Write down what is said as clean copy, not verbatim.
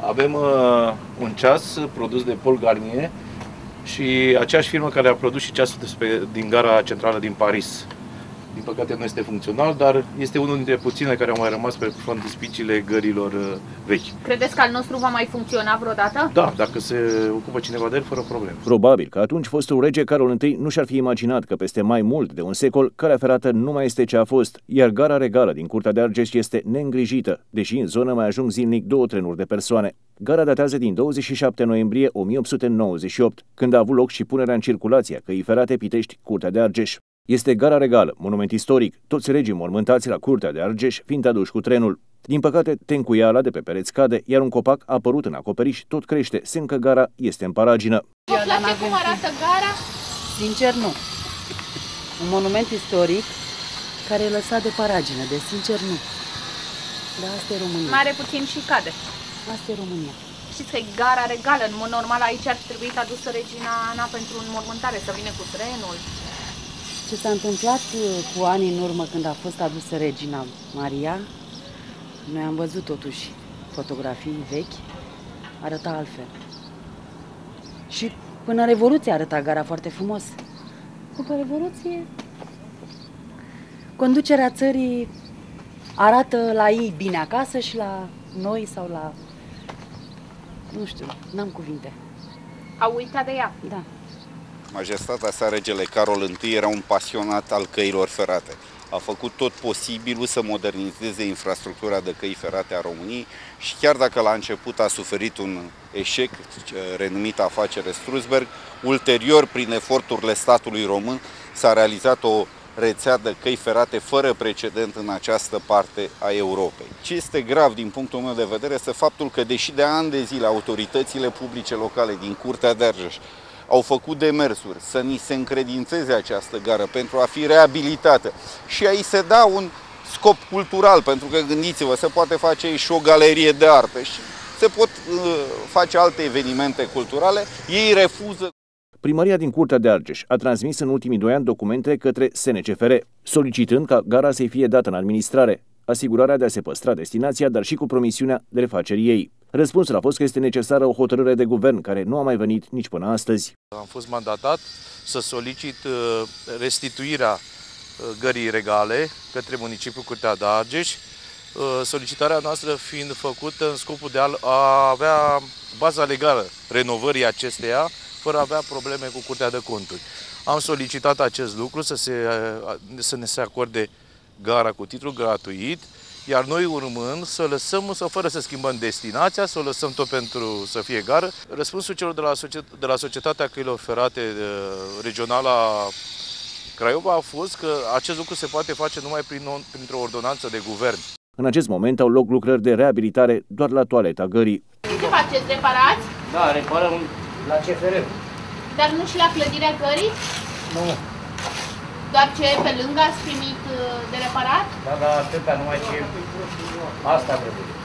Avem un ceas produs de Paul Garnier și aceeași firmă care a produs și ceasul din gara centrală din Paris. Din păcate nu este funcțional, dar este unul dintre puținele care au mai rămas pe frontispiciile gărilor vechi. Credeți că al nostru va mai funcționa vreodată? Da, dacă se ocupă cineva de el, fără probleme. Probabil că atunci fostul rege Carol I nu și-ar fi imaginat că peste mai mult de un secol calea ferată nu mai este ce a fost, iar gara regală din Curtea de Argeș este neîngrijită, deși în zonă mai ajung zilnic 2 trenuri de persoane. Gara datează din 27 noiembrie 1898, când a avut loc și punerea în circulație a căii ferate Pitești-Curtea de Argeș. Este gara regală, monument istoric, toți regii mormântați la Curtea de Argeș fiind aduși cu trenul. Din păcate, tencuiala de pe pereți cade, iar un copac a apărut în acoperiș tot crește, semn că gara este în paragină. Vă place cum arată gara? Sincer, nu. Un monument istoric care e lăsat de paragină, de sincer, nu. Dar asta e România. Mare puțin și cade. Asta e România. Știți că e gara regală, în mod normal aici ar fi trebuit adusă regina Ana pentru înmormântare, să vină cu trenul. Ce s-a întâmplat cu ani în urmă când a fost adusă regina Maria, noi am văzut totuși fotografii vechi, arăta altfel. Și până Revoluție arăta gara foarte frumos. După Revoluție, conducerea țării arată la ei bine acasă și la noi sau la... nu știu, n-am cuvinte. Au uitat de ea. Da. Majestatea sa, regele Carol I, era un pasionat al căilor ferate. A făcut tot posibilul să modernizeze infrastructura de căi ferate a României și chiar dacă la început a suferit un eșec, renumită afacere Strusberg, ulterior, prin eforturile statului român, s-a realizat o rețea de căi ferate fără precedent în această parte a Europei. Ce este grav din punctul meu de vedere este faptul că, deși de ani de zile autoritățile publice locale din Curtea de Argeș au făcut demersuri să ni se încredințeze această gară pentru a fi reabilitată și aici se da un scop cultural, pentru că gândiți-vă, se poate face aici și o galerie de artă și se pot face alte evenimente culturale, ei refuză. Primăria din Curtea de Argeș a transmis în ultimii 2 ani documente către SNCFR, solicitând ca gara să-i fie dată în administrare, asigurarea de a se păstra destinația, dar și cu promisiunea de refacerii ei. Răspunsul a fost că este necesară o hotărâre de guvern, care nu a mai venit nici până astăzi. Am fost mandatat să solicit restituirea gării regale către municipiul Curtea de Argeș, solicitarea noastră fiind făcută în scopul de a avea baza legală renovării acesteia, fără a avea probleme cu Curtea de Conturi. Am solicitat acest lucru, să ne se acorde gara cu titlu gratuit, iar noi urmând să lăsăm, fără să schimbăm destinația, să o lăsăm tot pentru să fie gară. Răspunsul celor de la Societatea Căilor Ferate regională a Craiova a fost că acest lucru se poate face numai printr-o ordonanță de guvern. În acest moment au loc lucrări de reabilitare doar la toaleta gării. Ce faceți? Reparați? Da, reparăm la CFR. Dar nu și la clădirea gării? Nu. Doar ce pe lângă ați primit de reparat? Da, da, atâta, numai ce asta trebuie.